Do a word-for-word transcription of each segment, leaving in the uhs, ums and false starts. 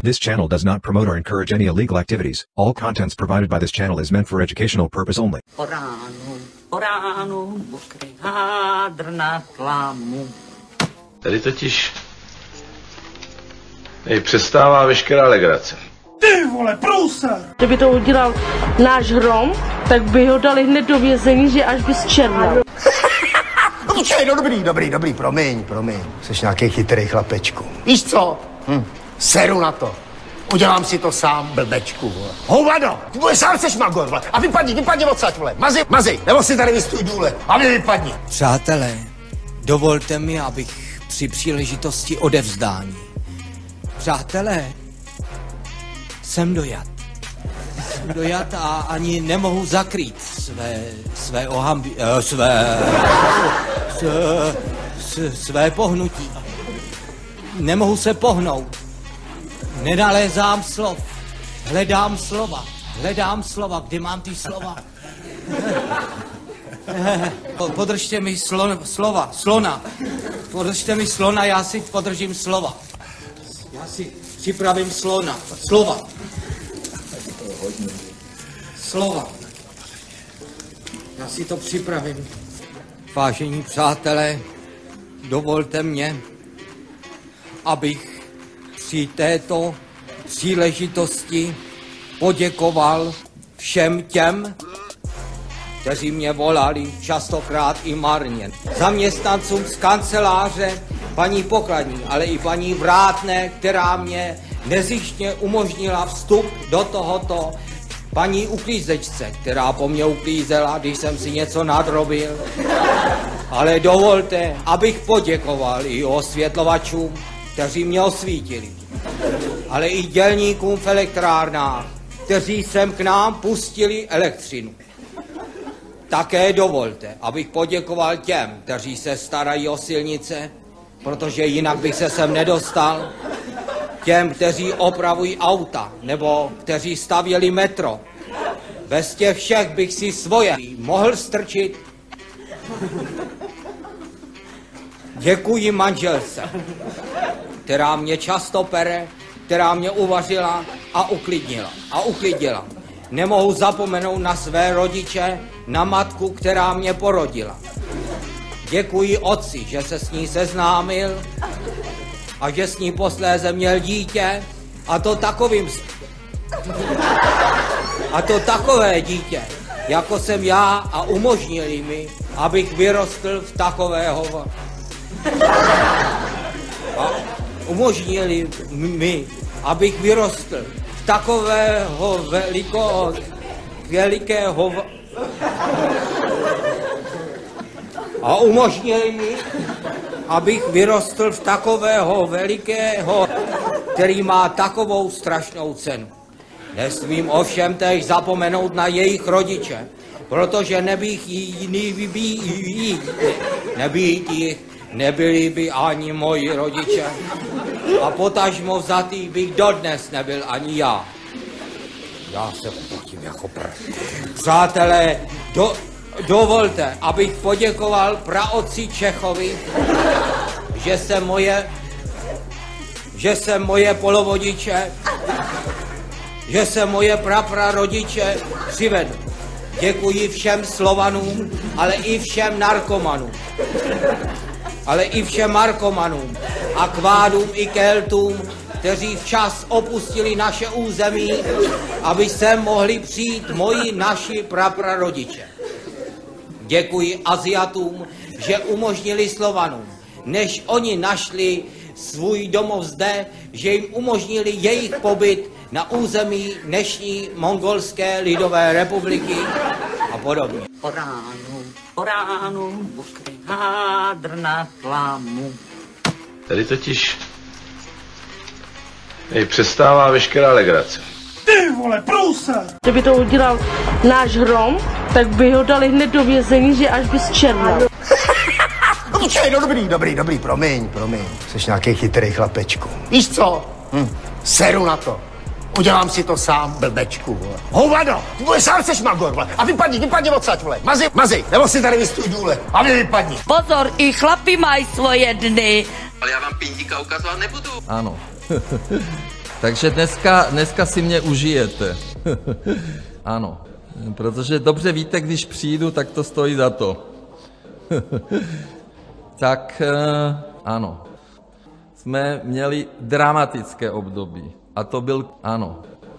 This channel does not promote or encourage any illegal activities. All contents provided by this channel is meant for educational purpose only. O ránu, o ránu, mokrý hádr na tlamu. Tady totiž nej přestává veškerá legrace. Ty vole, průser! Kdyby to udělal náš Hrom, tak by ho dali hned do vězení, že až by zčernal. No počkej, no dobrý, dobrý, dobrý, promiň, promiň. Jseš nějaký chytrý chlapečku. Víš co? Hm. Seru na to. Udělám si to sám, blbečku, vole. Hovado! Ty vole, sám seš magor, vole. A vypadni, vypadni odsaď, vole. Mazi, mazi, nebo si tady vystůj důle. A vy vypadni. Přátelé, dovolte mi, abych při příležitosti odevzdání. Přátelé, jsem dojat. Jsem dojat a ani nemohu zakrýt své, své ohambi, uh, své, své, své pohnutí. Nemohu se pohnout. Nenalézám slov. Hledám slova. Hledám slova. Kde mám ty slova? Podržte mi slon, slova. Slona. Podržte mi slona, já si podržím slova. Já si připravím slona. Slova. Slova. Já si to připravím. Vážení přátelé, dovolte mě, abych při této příležitosti poděkoval všem těm, kteří mě volali, častokrát i marně. Zaměstnancům z kanceláře, paní pokladní, ale i paní Vrátné, která mě nezištně umožnila vstup do tohoto, paní uklízečce, která po mně uklízela, když jsem si něco nadrobil. Ale dovolte, abych poděkoval i osvětlovačům, kteří mě osvítili, ale i dělníkům v elektrárnách, kteří sem k nám pustili elektřinu. Také dovolte, abych poděkoval těm, kteří se starají o silnice, protože jinak bych se sem nedostal, těm, kteří opravují auta, nebo kteří stavěli metro. Bez těch všech bych si svoje mohl strčit. Děkuji manželce, která mě často pere, která mě uvařila a uklidnila. A uklidila. Nemohu zapomenout na své rodiče, na matku, která mě porodila. Děkuji otci, že se s ní seznámil a že s ní posléze měl dítě, a to takovým... A to takové dítě, jako jsem já, a umožnili mi, abych vyrostl v takového... A umožnili mi, abych vyrostl v takového veliko, velikého... A umožnili mi, abych vyrostl v takového velikého, který má takovou strašnou cenu. Nesmím ovšem též zapomenout na jejich rodiče, protože nebych jiný vybít, nebýt jich, nebyli by ani moji rodiče. A potažmo vzatý bych dodnes nebyl ani já. Já se potím jako prv. Přátelé, do, dovolte, abych poděkoval praotci Čechovi, že se moje, že se moje polovodiče, že se moje praprarodiče přivedl. Děkuji všem Slovanům, ale i všem narkomanům. Ale i všem narkomanům, akvádům i Keltům, kteří včas opustili naše území, aby sem mohli přijít moji naši praprarodiče. Děkuji Asiatům, že umožnili Slovanům, než oni našli svůj domov zde, že jim umožnili jejich pobyt na území dnešní Mongolské lidové republiky a podobně. O ránu, o ránu, mokrý hádr na tlamu. Tady totiž nej přestává veškerá legrace. Ty vole, průser! Kdyby to udělal náš Hrom, tak by ho dali hned do vězení, že až by zčernal. No počkej, no dobrý, dobrý, dobrý, promiň, promiň. Jseš nějaký chytrý chlapečku. Víš co? Hm. Seru na to. Udělám si to sám, blbečku, vole. Hovado! Ty vole, sám seš magor, vole. A vypadni, vypadni odsaď, vole. Mazi, mazi, nebo si tady vystůj důle. A vy vypadni. Pozor, i chlapi mají svoje dny. Ale já vám pindíka ukazovat nebudu. Ano. Takže dneska, dneska si mě užijete. Ano, protože dobře víte, když přijdu, tak to stojí za to. Tak ano, jsme měli dramatické období a to byl, ano.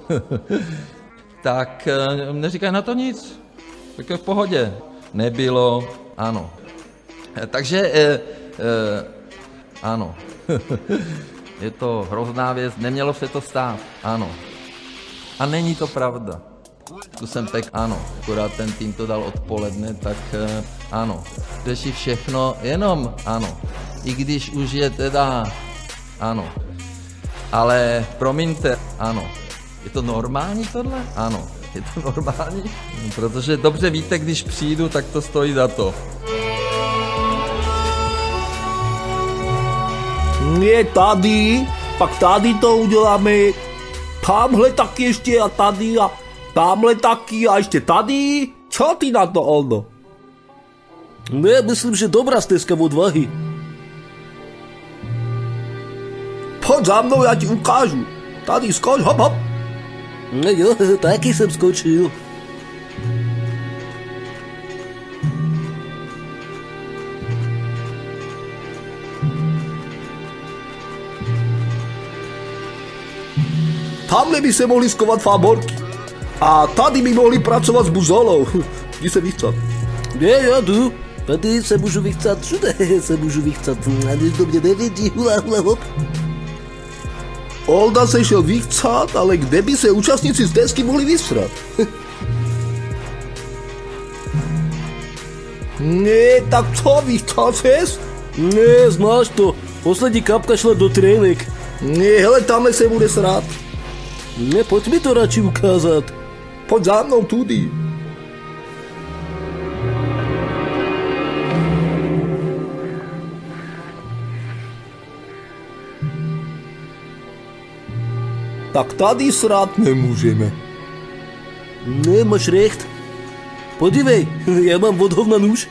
Tak neříkaj na to nic, tak je v pohodě. Nebylo, ano. Takže eh, eh, ano. Je to hrozná věc, nemělo se to stát, ano. A není to pravda. Tu jsem tak, ano, akorát ten tým to dal odpoledne, tak eh, ano. Řeší všechno, jenom ano. I když už je teda, ano. Ale promiňte, ano. Je to normální tohle? Ano. Je to normální? Protože dobře víte, když přijdu, tak to stojí za to. Je tady, pak tady to uděláme, tamhle taky ještě a tady a tamhle taky a ještě tady. Co ty na to, Oldo? Ne, myslím, že dobrá stezka odvahy. Pojď za mnou, já ti ukážu. Tady skoč, hop, hop. No jo, taky jsem skočil. Tamhle by se mohli skovat fáborky. A tady by mohli pracovat s buzolou. Jdi se vychcat. Ne, já jdu. Tady se můžu vychcat, všude se můžu vychcat. A když do mě nevidí, hula, hula, hop. Olda se šel vychcat, ale kde by se účastníci stezky mohli vysrat? Ne, tak co, vychcal ses? Ne, znáš to. Poslední kapka šla do trenek. Ne, hele, tamhle se bude srát. Ne, pojď mi to radši ukázat. Pojď za mnou tudy. Tak tady srát nemůžeme. Ne, máš recht. Podívej, já mám od hovna nůž.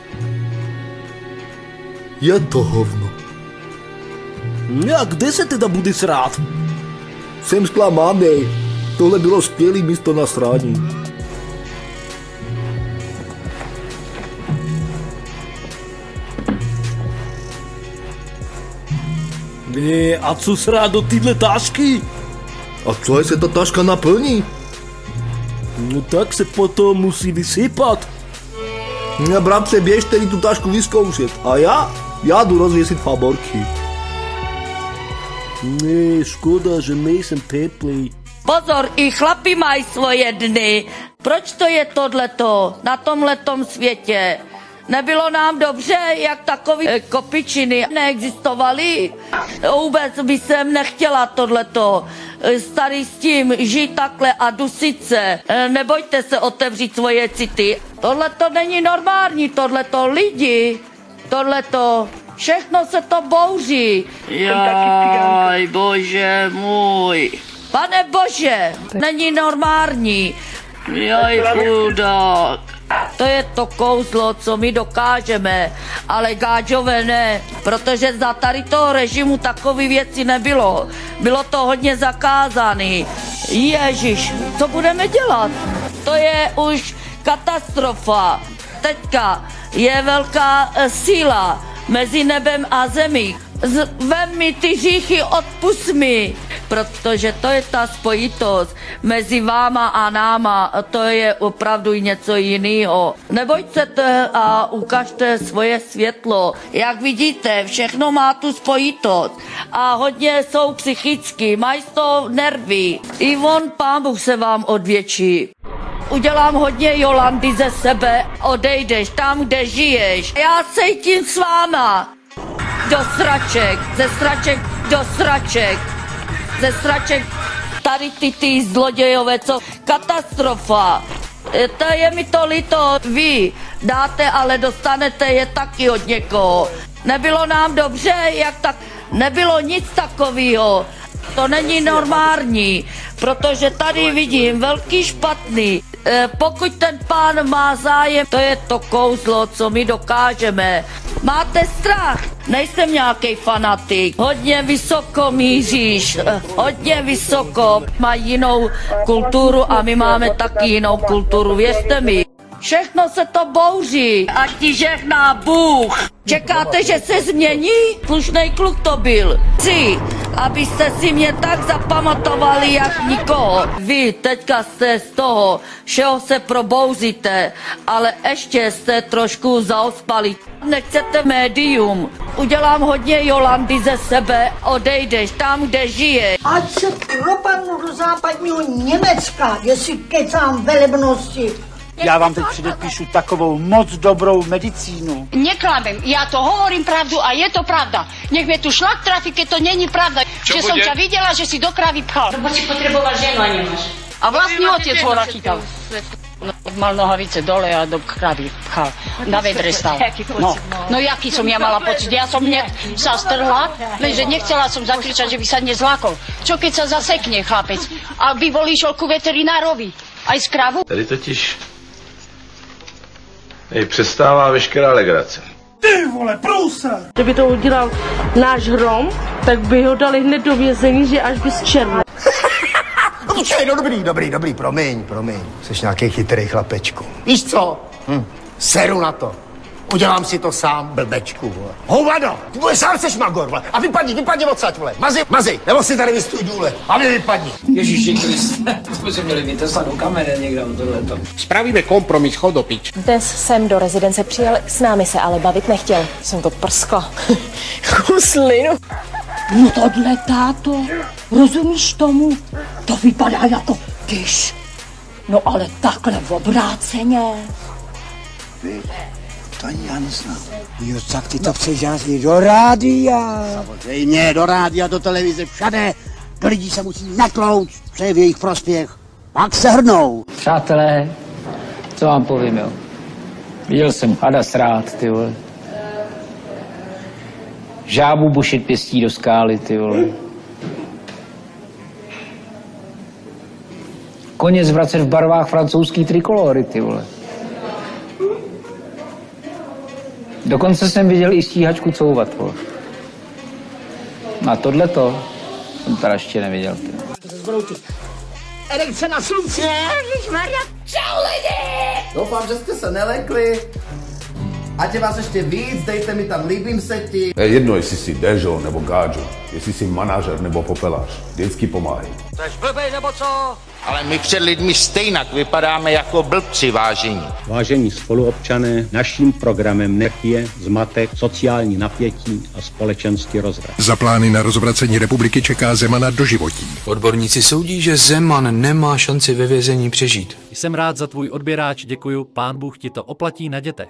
Je to hovno. A kde se teda bude srát? Jsem zklamaný. Tohle bylo skvělý místo na srání. Ne, a co srát do tyhle tašky? A co, se ta taška naplní? No tak se potom musí vysypat. No bratře, běžte mi tu tašku vyzkoušet. A já? Já jdu rozvěsit fáborky. Ne, škoda, že nejsem teplý. Pozor, i chlapi mají svoje dny. Proč to je tohleto na tomhletom světě? Nebylo nám dobře, jak takový kopičiny neexistovaly? Vůbec by jsem nechtěla tohleto. Starý s tím žít takhle a dusit se. Nebojte se otevřít svoje city. Tohleto není normální, tohleto lidi. Tohleto, všechno se to bouří. Jaj, bože můj. Pane bože, není normální. Jaj, chudák. To je to kouzlo, co my dokážeme, ale gáďové ne, protože za tady toho režimu takové věci nebylo. Bylo to hodně zakázané. Ježiš, co budeme dělat? To je už katastrofa. Teďka je velká síla mezi nebem a zemí. Vem mi ty hříchy, odpusť mi, protože to je ta spojitost mezi váma a náma, to je opravdu něco jiného. Nebojte se a ukažte svoje světlo. Jak vidíte, všechno má tu spojitost a hodně jsou psychicky, mají z toho nervy. I on, Pán Bůh, se vám odvětší. Udělám hodně Jolandy ze sebe, odejdeš tam, kde žiješ. Já cítím s váma. Do sraček, ze sraček do sraček, ze sraček, tady ty ty zlodějové, co katastrofa. To je mi to líto, vy dáte, ale dostanete je taky od někoho. Nebylo nám dobře, jak tak, nebylo nic takového. To není normální, protože tady vidím velký špatný. E, pokud ten pán má zájem, to je to kouzlo, co my dokážeme. Máte strach? Nejsem nějaký fanatik. Hodně vysoko míříš, e, hodně vysoko. Mají jinou kulturu a my máme taky jinou kulturu, věřte mi. Všechno se to bouří, ať ti žehná Bůh. Čekáte, že se změní? Slušnej kluk to byl. Chci, abyste si mě tak zapamatovali, jak nikoho. Vy teďka jste z toho, všeho se probouzíte, ale ještě jste trošku zaospali. Nechcete médium. Udělám hodně Jolandy ze sebe, odejdeš tam, kde žije. Ať se propadnu do západního Německa, jestli kecám velebnosti. Já vám teď předepíšu takovou moc dobrou medicínu. Neklamem, já to hovorím pravdu a je to pravda. Nech mě tu šlak trafí, keď to není pravda. Čo že bude? Som ťa viděla, že si do krávy pchal. Lebo si potreboval ženu a nemáš. A vlastný otec ho nachytal. Mal nohavice dole a do krávy pchal. Na vedre stal. No, no jaký som ja mala pocit? Ja som hneď sa strhla, lenže nechcela som zakričať, že by sa nezlákol. Čo keď sa zasekne chlapec? A by bol išiel ku veterinárovi. Aj z krávu? Tady totiž Ej, přestává veškerá legrace. Ty vole, průser! Kdyby to udělal náš Hrom, tak by ho dali hned do vězení, že až by zčernal. Počkej, no dobrý, dobrý, dobrý, promiň, promiň. Jsi nějaký chytrý chlapečku. Víš co? Hm. Seru na to. Udělám si to sám, blbečku, vole. Hovado! Ty vole, sám seš magor, vole. A vypadni, vypadni odsaď, vole. Mazi, mazi, nebo si tady vystůj důle. A mě vypadni. Ježíši Kriste, jsme si měli vytesat do kamery někde o tohleto. Spravíme kompromis, chod do pič. Dnes jsem do rezidence přijel, s námi se ale bavit nechtěl. Jsem to prskla. Kuslinu. No tohle, táto, rozumíš tomu? To vypadá jako kyš. No ale takhle v obráceně. To ani já neznám. Jo, tak ty to chceš jít do rádia. Samozřejmě, do rádia, do televize, všade. Do lidí se musí natlouct, co je v jejich prospěch. Pak se hrnou. Přátelé, co vám povím, jo? Viděl jsem hada srát, ty vole. Žábu bušit pěstí do skály, ty vole. Koně zvracet v barvách francouzský trikolory, ty vole. Dokonce jsem viděl i stíhačku couvat, vole. A tohleto jsem teda ještě neviděl, ty. Erekce na slunci. Ježišmarja, čau lidi! Doufám, že jste se nelekli. Ať je vás ještě víc, dejte mi tam líbím se ti. Je jedno, jestli jsi Dežo nebo Gáďo, jestli jsi manažer nebo popelář. Vždycky pomáhej. Jseš blbej nebo co? Ale my před lidmi stejnak vypadáme jako blbci, vážení. Vážení spoluobčané, naším programem nech je zmatek, sociální napětí a společenský rozvrat. Za plány na rozvracení republiky čeká Zemana doživotí. Odborníci soudí, že Zeman nemá šanci ve vězení přežít. Jsem rád za tvůj odběráč, děkuju, pán Bůh ti to oplatí na dětech.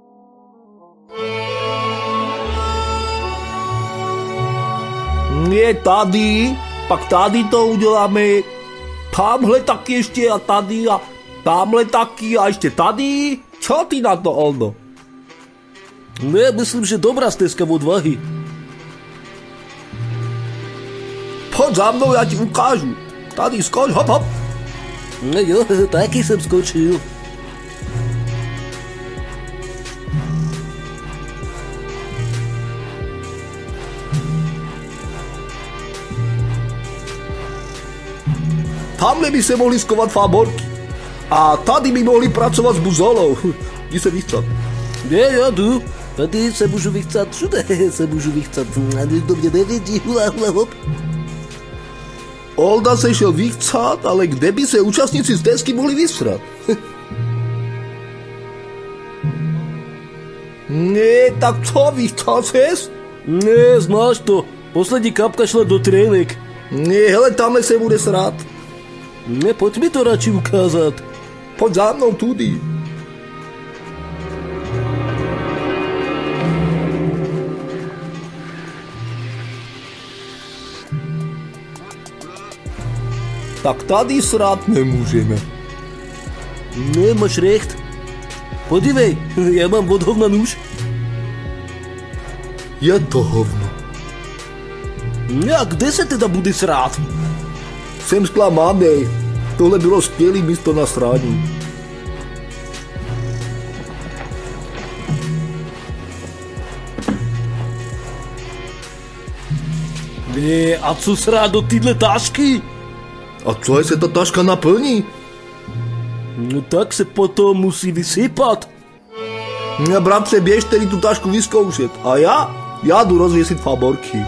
Je tady, pak tady to uděláme. Tamhle taky ještě a tady a tamhle taky a ještě tady. Co ty na to, Oldo? Ne, myslím, že dobrá stezka odvahy. Pojď za mnou, já ti ukážu. Tady skoč, hop, hop. Ne, jo, taky jsem skočil. Tamhle by se mohli skovat fáborky. A tady by mohli pracovat s buzolou. Jdi se vychcat. Ne, já jdu. Tady se můžu vychcat, všude se můžu vychcat. A nikdo mě nevidí, hula, hula, hop. Olda se šel vychcat, ale kde by se účastníci stezky mohli vysrat? Ne, tak co, vychcal ses? Ne, znáš to. Poslední kapka šla do trének. Ne, hele, tamhle se bude srát. Ne, pojď mi to radši ukázat. Pojď za mnou tudy. Tak tady srát nemůžeme. Ne, máš recht. Podívej, já mám od hovna nůž. Je to hovno. A kde se teda bude srát? Jsem zklamaný. Tohle bylo skvělý místo na srání. Ne, a co srát do tyhle tašky? A co se ta taška naplní? No tak se potom musí vysypat. Ne, bratře, běž tedy tu tašku vyzkoušet. A já? Já jdu rozvěsit faborky.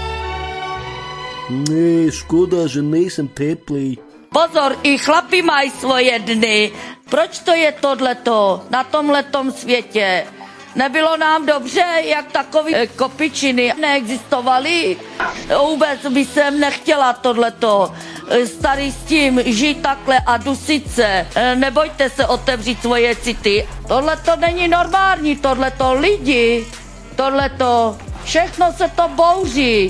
Ne, škoda, že nejsem teplý. Pozor, i chlapi mají svoje dny. Proč to je tohleto na tomhletom světě? Nebylo nám dobře, jak takový eh, kopičiny neexistovaly? Vůbec by jsem nechtěla tohleto. Starý s tím, žít takhle a dusit se. Nebojte se otevřít svoje city. Tohleto není normální, tohleto lidi. Tohleto, všechno se to bouří.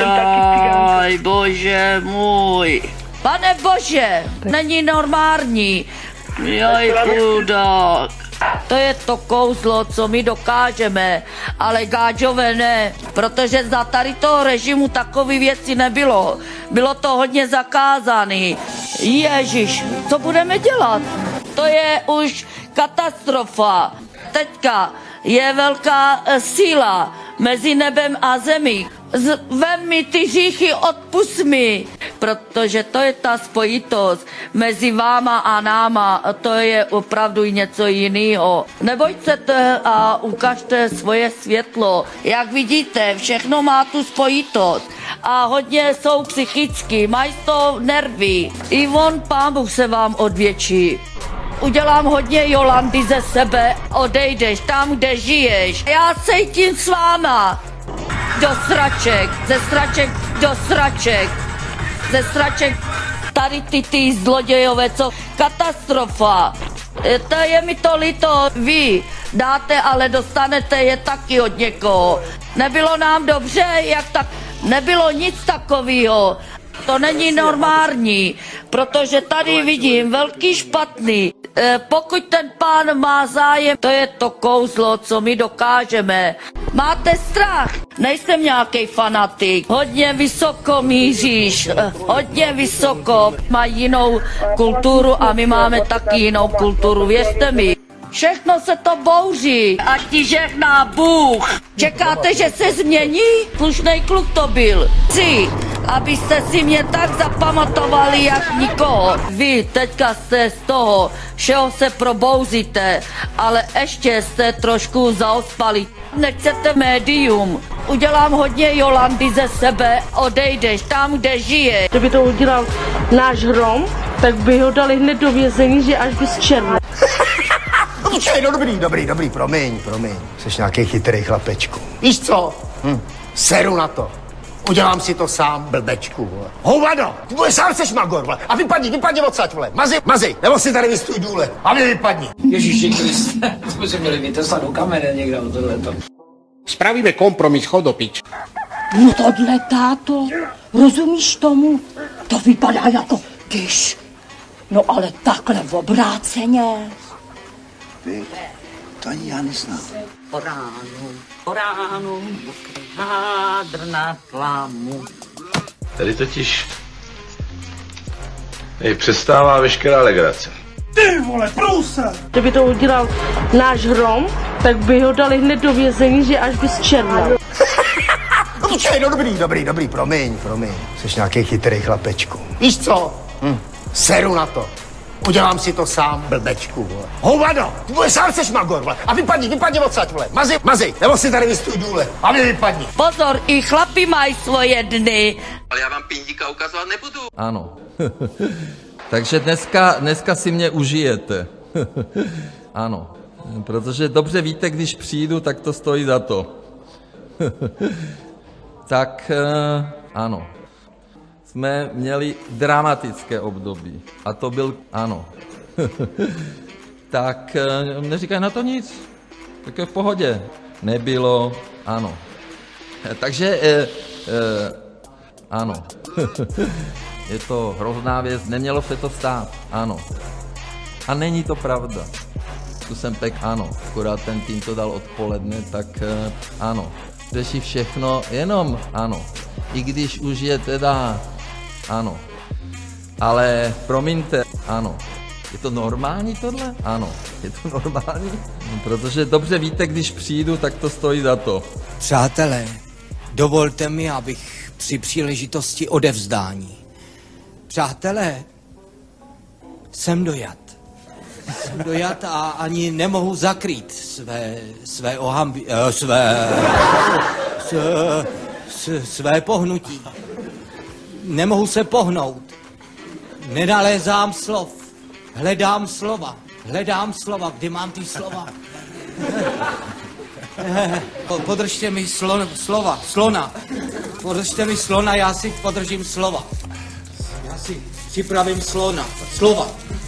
Jaj, bože můj. Pane bože, není normální. Jaj, chudák. To je to kouzlo, co my dokážeme, ale gáďové ne, protože za tady toho režimu takové věci nebylo. Bylo to hodně zakázané. Ježiš, co budeme dělat? To je už katastrofa. Teďka je velká síla mezi nebem a zemí. Vem mi ty říchy, odpust mi, protože to je ta spojitost mezi váma a náma, to je opravdu něco jiného. Nebojte se a ukažte svoje světlo. Jak vidíte, všechno má tu spojitost a hodně jsou psychicky, mají to nervy. I on, Pán Bůh, se vám odvětší. Udělám hodně Jolandy ze sebe, odejdeš tam, kde žiješ. Já cítím s váma. Do sraček, ze sraček do sraček, ze sraček, tady ty ty zlodějové, co katastrofa. To je mi to líto, vy dáte, ale dostanete je taky od někoho. Nebylo nám dobře, jak tak, nebylo nic takového. To není normální, protože tady vidím velký špatný. E, pokud ten pán má zájem, to je to kouzlo, co my dokážeme. Máte strach? Nejsem nějaký fanatik. Hodně vysoko míříš, e, hodně vysoko. Mají jinou kulturu a my máme taky jinou kulturu, věřte mi. Všechno se to bouří, ať ti žehná Bůh. Čekáte, že se změní? Slušnej kluk to byl. Chci, abyste si mě tak zapamatovali, jak nikoho. Vy teďka jste z toho, všeho se probouzíte, ale ještě jste trošku zaospali. Nechcete médium. Udělám hodně Jolandy ze sebe, odejdeš tam, kde žije. Kdyby to udělal náš Hrom, tak by ho dali hned do vězení, že až by zčernil. Počkej, no dobrý, dobrý, dobrý, promiň, promiň. Jsi nějaký chytrý chlapečku. Víš co? Hm. Seru na to. Udělám si to sám, blbečku, vole. Hovado! Ty vole, sám seš magor, vole. A vypadni, vypadni odsaď, vole. Mazi, mazi, nebo si tady vystůj důle. A mě vypadni. Ježiši Kriste, to jsme se měli vyteslat do kamery někde o tohleto. Spravíme kompromis, chodopič. No tohle, táto, rozumíš tomu? To vypadá jako kyš. No ale takhle v obráceně. Vy, to ani já neznám. O ránu, o ránu, mokrý hádr na tlamu. Tady totiž jej přestává veškerá legrace. Ty vole, průser! Kdyby to udělal náš Hrom, tak by ho dali hned do vězení, že až by zčernil. No počkej, no dobrý, dobrý, dobrý, promiň, promiň. Jsi nějaký chytrý chlapečku. Víš co? Hm. Seru na to. Udělám si to sám, blbečku, vole. Hovado! Ty vole, sám seš magor, vole. A vypadni, vypadni odsaď, vole. Mazi, mazi, nebo si tady vystůj důle. A mě vypadni. Pozor, i chlapi mají svoje dny. Ale já vám pindíka ukazovat nebudu. Ano. Takže dneska, dneska si mě užijete. Ano. Protože dobře víte, když přijdu, tak to stojí za to. Tak ano. Jsme měli dramatické období. A to byl, ano. Tak neříkaj na to nic. Tak je v pohodě. Nebylo, ano. Takže, eh, eh, ano. Je to hrozná věc, nemělo se to stát, ano. A není to pravda. Tu jsem pek, ano. Akorát ten tým to dal odpoledne, tak eh, ano. Řeší všechno, jenom ano. i když už je teda, ano. Ale promiňte, ano. Je to normální tohle? Ano. Je to normální? Protože dobře víte, když přijdu, tak to stojí za to. Přátelé, dovolte mi, abych při příležitosti odevzdání. Přátelé, jsem dojat. Jsem dojat a ani nemohu zakrýt své, své ohambi, eh, své, s, s, své pohnutí. Nemohu se pohnout. Nenalézám slov. Hledám slova. Hledám slova. Kde mám ty slova? Podržte mi slon, slova, slona. Podržte mi slona, já si podržím slova. Já si připravím slona, slova.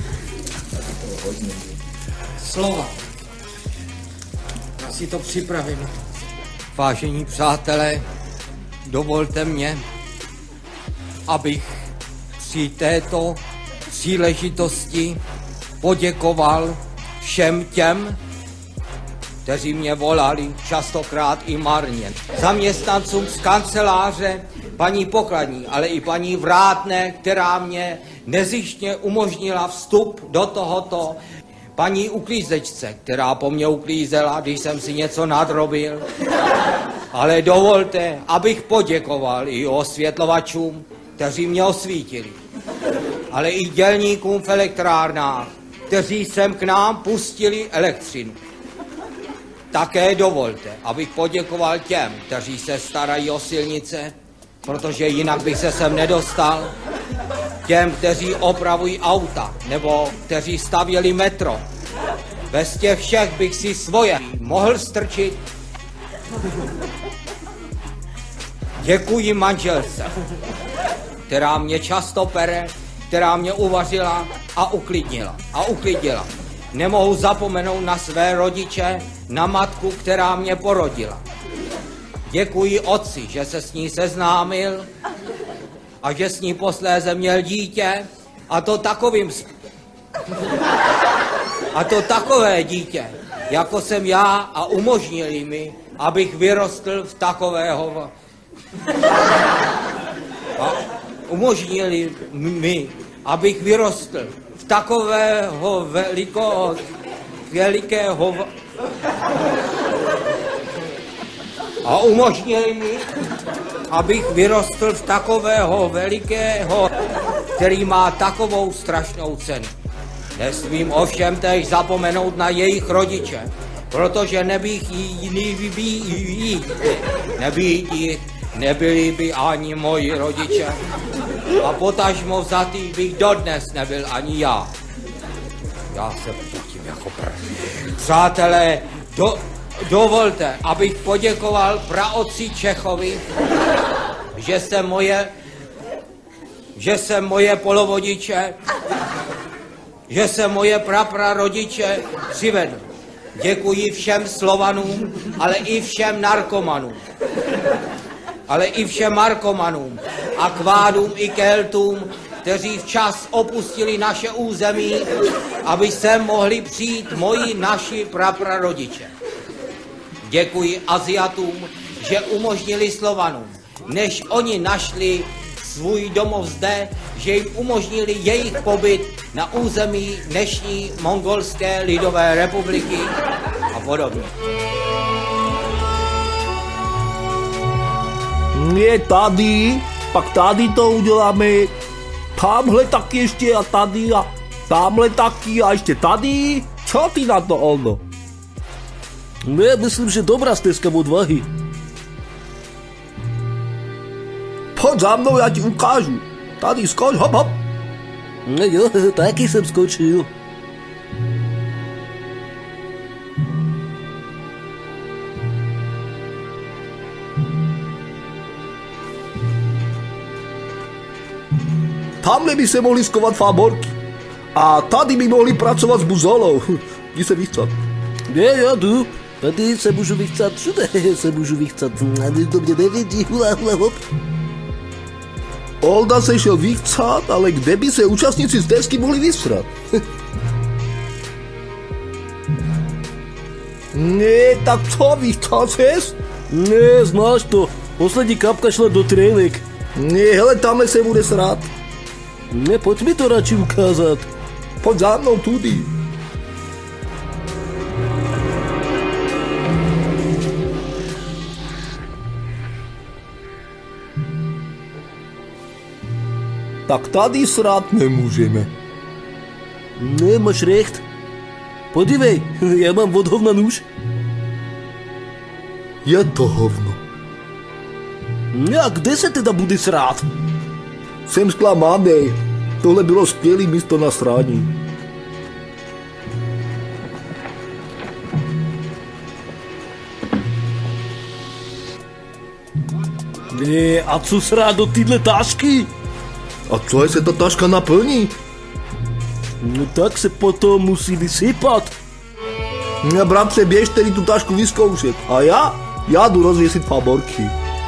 Slova. Já si to připravím. Vážení přátelé, dovolte mě, abych při této příležitosti poděkoval všem těm, kteří mě volali, častokrát i marně. Zaměstnancům z kanceláře, paní pokladní, ale i paní Vrátné, která mě nezištně umožnila vstup do tohoto, paní uklízečce, která po mně uklízela, když jsem si něco nadrobil. Ale dovolte, abych poděkoval i osvětlovačům, kteří mě osvítili. Ale i dělníkům v elektrárnách, kteří sem k nám pustili elektřinu. Také dovolte, abych poděkoval těm, kteří se starají o silnice, protože jinak bych se sem nedostal. Těm, kteří opravují auta, nebo kteří stavěli metro. Bez těch všech bych si svoje mohl strčit. Děkuji manželce, která mě často pere, která mě uvařila a uklidnila. A uklidila. Nemohu zapomenout na své rodiče, na matku, která mě porodila. Děkuji otci, že se s ní seznámil a že s ní posléze měl dítě, a to takovým sp... a to takové dítě, jako jsem já, a umožnili mi, abych vyrostl v takového... A umožnili mi, abych vyrostl v takového veliko, velikého... A umožnili mi, abych vyrostl v takového velikého, který má takovou strašnou cenu. Nesmím ovšem též zapomenout na jejich rodiče, protože nebych jiný vybít, nebýt jich, nebyli by ani moji rodiče. A potažmo vzatý bych dodnes nebyl ani já. Já se potím jako první. Přátelé, do, dovolte, abych poděkoval praotci Čechovi, že se moje, že se moje polovodiče, že se moje praprarodiče přivedl. Děkuji všem Slovanům, ale i všem narkomanům. Ale i všem narkomanům a kvádům i Keltům, kteří včas opustili naše území, aby sem mohli přijít moji naši praprarodiče. Děkuji Asiatům, že umožnili Slovanům, než oni našli svůj domov zde, že jim umožnili jejich pobyt na území dnešní Mongolské lidové republiky a podobně. Je tady, pak tady to uděláme, tamhle taky ještě a tady a tamhle taky a ještě tady. Co ty na to, Olno? Ne, myslím, že dobrá stezka odvahy. Pojď za mnou, já ti ukážu. Tady skoč, hop, hop. No jo, taky jsem skočil. Tamhle by se mohli skovat fáborky. A tady by mohli pracovat s buzolou. Jdi se vychcat. Ne, já jdu. Tady se můžu vychcat, všude se můžu vychcat. To mě nevidí, hula, hula, hop. Olda se šel vychcat, ale kde by se účastníci stezky mohli vysrat? Ne, tak co, vychcal ses? Ne, znáš to. Poslední kapka šla do trejlek. Ne, hele, tamhle se bude srát. Ne, pojď mi to radši ukázat. Pojď za mnou tudy. Tak tady srát nemůžeme. Ne, máš recht. Podívej, já mám od hovna nůž. Je to hovno. A kde se teda bude srát? Jsem zklamaný. Tohle bylo skvělý místo na srání. Ne, a co srát do tyhle tašky? A co, se ta taška naplní? No tak se potom musí vysypat. No, bratře, běž tedy tu tašku vyzkoušet. A já? Já jdu rozvěsit favorky.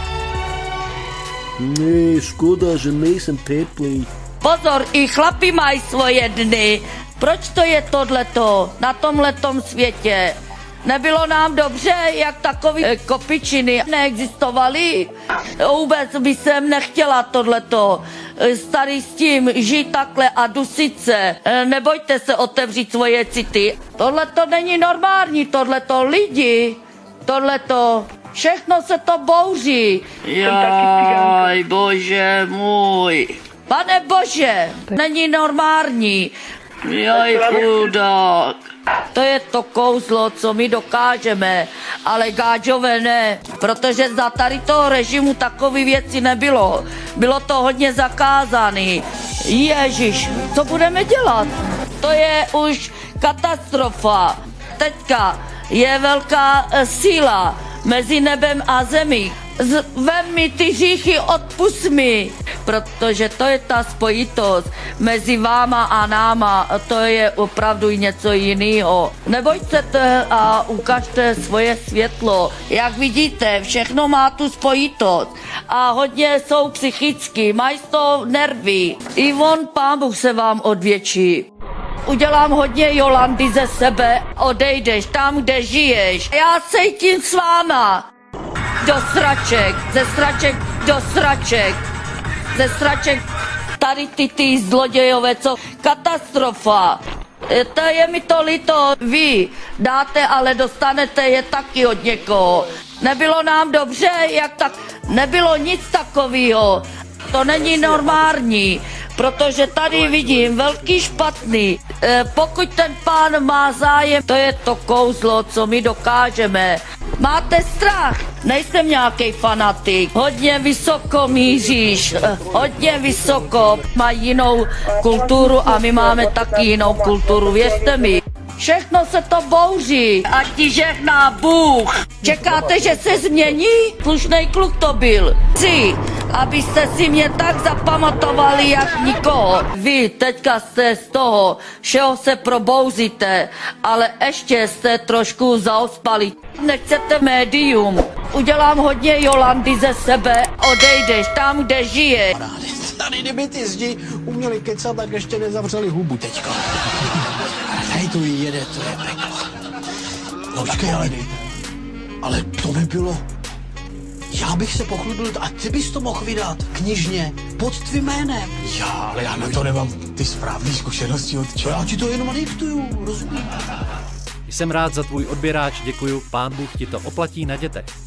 Ne, škoda, že nejsem teplý. Pozor, i chlapi mají svoje dny. Proč to je tohleto na tomhletom světě? Nebylo nám dobře, jak takový eh, kopičiny neexistovaly? Vůbec by jsem nechtěla tohleto. Starý s tím žít takhle a dusit se. Nebojte se otevřít svoje city. Tohleto není normální, tohleto lidi. Tohleto, všechno se to bouří. Jaj, bože můj. Pane bože, není normální. Jaj, chudák. To je to kouzlo, co my dokážeme, ale gáďové ne, protože za tady toho režimu takové věci nebylo. Bylo to hodně zakázané. Ježiš, co budeme dělat? To je už katastrofa. Teďka je velká síla mezi nebem a zemí. Vem mi ty hříchy, odpusť mi, protože to je ta spojitost mezi váma a náma, to je opravdu něco jiného. Nebojte se a ukažte svoje světlo. Jak vidíte, všechno má tu spojitost a hodně jsou psychicky, mají z toho nervy. I on, Pán Bůh, se vám odvětší. Udělám hodně Jolandy ze sebe, odejdeš tam, kde žiješ. Já cítím s váma. Do sraček, ze sraček do sraček, ze sraček, tady ty ty zlodějové, co katastrofa. To je mi to líto, vy dáte, ale dostanete je taky od někoho. Nebylo nám dobře, jak tak, nebylo nic takového. To není normální, protože tady vidím velký špatný. E, pokud ten pán má zájem, to je to kouzlo, co my dokážeme. Máte strach, nejsem nějaký fanatik. Hodně vysoko míříš, e, hodně vysoko. Mají jinou kulturu a my máme taky jinou kulturu, věřte mi. Všechno se to bouří, ať ti žehná Bůh. Čekáte, že se změní? Slušnej kluk to byl. Chci, abyste si mě tak zapamatovali, jak nikoho. Vy teďka jste z toho, všeho se probouzíte, ale ještě jste trošku zaospali. Nechcete médium. Udělám hodně Jolandy ze sebe, odejdeš tam, kde žije. Tady kdyby ty zdi uměli kecat, tak ještě nezavřeli hubu teďka. Hej, tu jede, to je peklo. Počkej, ale, ale to by bylo... Já bych se pochlubil, a ty bys to mohl vydat knižně, pod tvým jménem. Já, ale já na to nemám ty správné zkušenosti od čeho. Já ti to jenom diktuju, rozumím. Jsem rád za tvůj odběráč, děkuju, Pán Bůh ti to oplatí na dětech.